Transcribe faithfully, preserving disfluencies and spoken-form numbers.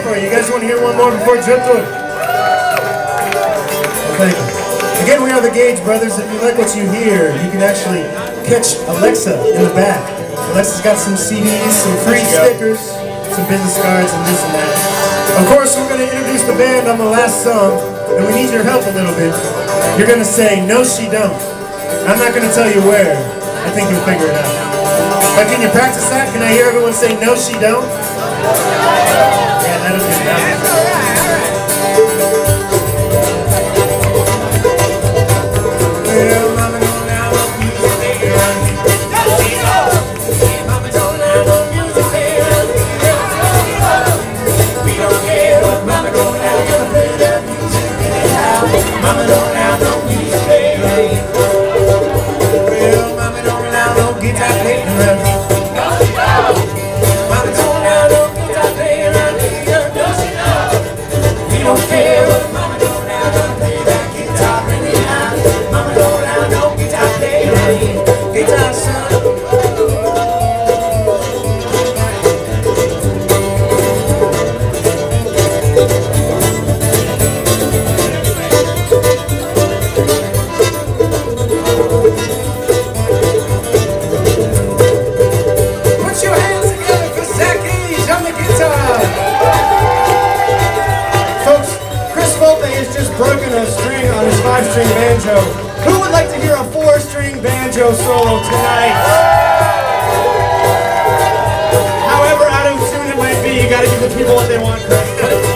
for you. You guys want to hear one more before Driftwood? Thank you. Again, we are the Gage Brothers. If you like what you hear, you can actually catch Alexa in the back. Alexa's got some C Ds, some free stickers, some business cards, and this and that. Of course, we're going to introduce the band on the last song, and we need your help a little bit. You're going to say, "No, she don't." I'm not going to tell you where. I think you'll figure it out. But can you practice that? Can I hear everyone say, "No, she don't"? Yeah, that'll do that. Well, mama don't allow no music there. No, she don't. Yeah, mama don't allow no music there. We don't care what mama don't allow. Gonna play that music anyhow. Mama don't allow no music there. Well, mama don't allow no guitar playing around here. No, she don't. Mama don't allow no guitar playing around here. No, she don't. We don't care what mama don't allow. Gonna play that guitar anyhow. Mama don't allow no guitar playing around here. Guitar son. Broken a string on his five-string banjo. Who would like to hear a four-string banjo solo tonight? However out of tune it might be, you gotta give the people what they want, Chris.